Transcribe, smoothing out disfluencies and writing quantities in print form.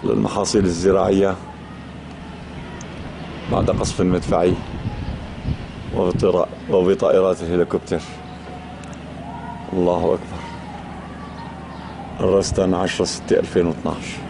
للمحاصيل الزراعية بعد قصف مدفعي وبطائرات الهليكوبتر. الله أكبر. الرستان 10/6/2012.